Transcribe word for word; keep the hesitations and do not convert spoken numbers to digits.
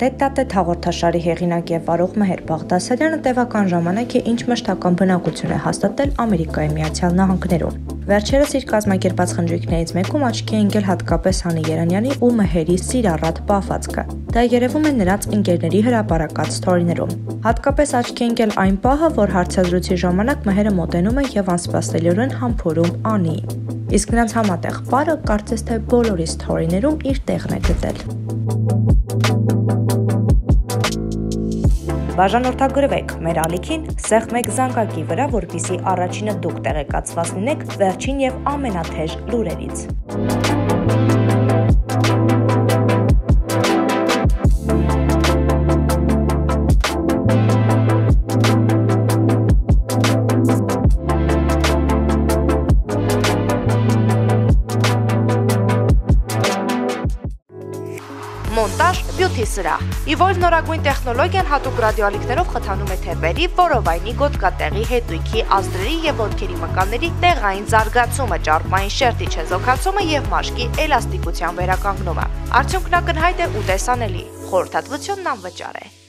Տետ-տա-տետ հաղորդաշարի հեղինակ եւ վարող Մեհեր Բաղդասարյանը տևական ժամանակ է ինչ մշտական բնակություն է հաստատել Ամերիկայի Միացյալ Նահանգներում։ Վերջերս իր կազմակերպած խնջույքներից մեկում աչքի է ընկել հատկապես Հանի Երանյանի ու Մեհերի սիրառատ պահվածքը։ Դա երևում է նրանց ընկերների հրապարակած սթորիներում։ Հատկապես աչքի է ընկել այն պահը, որ հարցազրույցի ժամանակ Մեհերը մոտենում է եւ անսպասելիորեն համբուրում Անիին։ Իսկ նրանց համատեղ պարը կարծես թե բոլորի սթորիներում իր տեղն է գտել։ Բաժանորդագրվեք մեր ալիքին սեղմեք զանգակի վրա, որպեսզի առաջինը դուք տեղեկացված լինեք վերջին եւ ամենաթեժ լուրերից։ Մոնտաժ բյութի սրահ։ Իվոլվ նորագույն տեխնոլոգիան հատուկ ռադիոալիքներով խթանում է թեփերի, որովայնի, գոտկատեղի, հետույքի, ազդրերի եւ ոտքերի մկանների տեղային զարգացումը, ճարպային շերտի չեզոքացումը եւ մաշկի էլաստիկության վերականգնումը։ Արդյունքն ակնհայտ է ու տեսանելի։ Խորհրդատվությունն անվճար է։